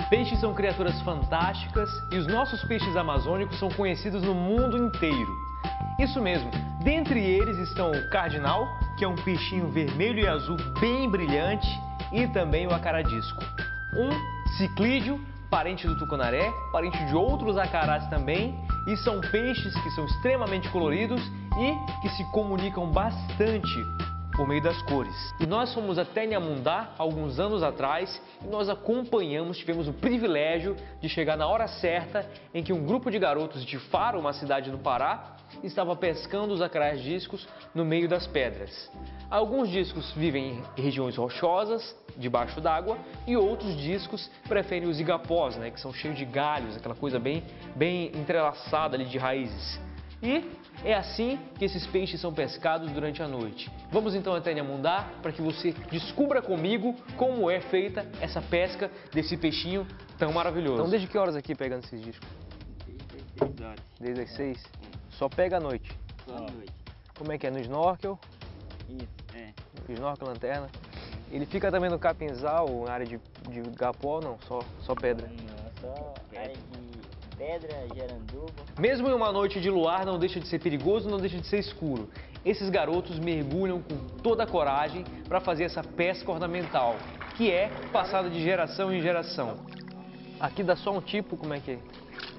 Peixes são criaturas fantásticas e os nossos peixes amazônicos são conhecidos no mundo inteiro. Isso mesmo, dentre eles estão o cardinal, que é um peixinho vermelho e azul bem brilhante, e também o acaradisco. Um ciclídeo, parente do tucunaré, parente de outros acarás também, e são peixes que são extremamente coloridos e que se comunicam bastante por meio das cores. E nós fomos até Inhamundá alguns anos atrás e nós acompanhamos, tivemos o privilégio de chegar na hora certa em que um grupo de garotos de Faro, uma cidade do Pará, estava pescando os acarás discos no meio das pedras. Alguns discos vivem em regiões rochosas, debaixo d'água, e outros discos preferem os igapós, que são cheios de galhos, aquela coisa bem entrelaçada ali de raízes. E é assim que esses peixes são pescados durante a noite. Vamos então até Inhamundá para que você descubra comigo como é feita essa pesca desse peixinho tão maravilhoso. Então, desde que horas aqui pegando esses discos? Desde as 6 horas. Desde as 6? Só pega à noite? Só à noite. Como é que é? No snorkel? Isso, é. Snorkel, lanterna. Ele fica também no capinzal, na área de igapó ou não? Só pedra? Não, só área de pedra, geranduba. Mesmo em uma noite de luar, não deixa de ser perigoso, não deixa de ser escuro. Esses garotos mergulham com toda a coragem para fazer essa pesca ornamental, que é passada de geração em geração. Aqui dá só um tipo, como é que é?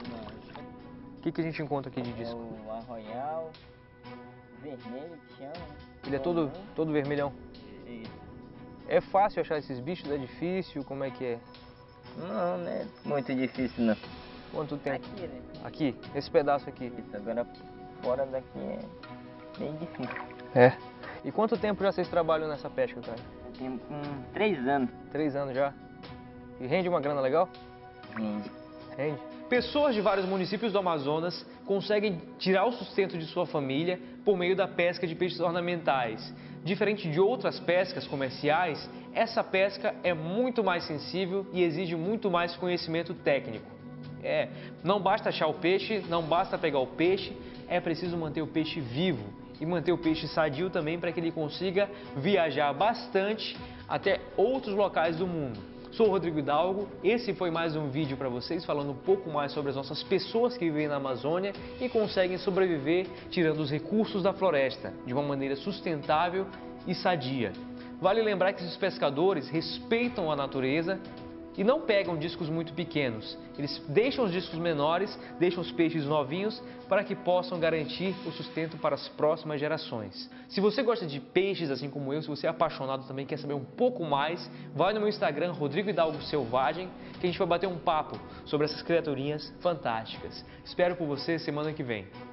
O que a gente encontra aqui de disco? É o arroial, vermelho que chama. Ele é todo vermelhão. Isso. É fácil achar esses bichos? É difícil? Como é que é? Não é muito difícil não. Quanto tempo? Aqui, né? Aqui? Esse pedaço aqui? Isso, agora fora daqui é bem difícil. É. E quanto tempo já vocês trabalham nessa pesca, cara? Tem 3 anos. 3 anos já? E rende uma grana legal? Rende. Rende. Pessoas de vários municípios do Amazonas conseguem tirar o sustento de sua família por meio da pesca de peixes ornamentais. Diferente de outras pescas comerciais, essa pesca é muito mais sensível e exige muito mais conhecimento técnico. Não basta achar o peixe, não basta pegar o peixe, é preciso manter o peixe vivo e manter o peixe sadio também para que ele consiga viajar bastante até outros locais do mundo. Sou o Rodrigo Hidalgo, esse foi mais um vídeo para vocês falando um pouco mais sobre as nossas pessoas que vivem na Amazônia e conseguem sobreviver tirando os recursos da floresta de uma maneira sustentável e sadia. Vale lembrar que esses pescadores respeitam a natureza e não pegam discos muito pequenos. Eles deixam os discos menores, deixam os peixes novinhos para que possam garantir o sustento para as próximas gerações. Se você gosta de peixes assim como eu, se você é apaixonado também, quer saber um pouco mais, vai no meu Instagram, Rodrigo Hidalgo Selvagem, que a gente vai bater um papo sobre essas criaturinhas fantásticas. Espero por você semana que vem.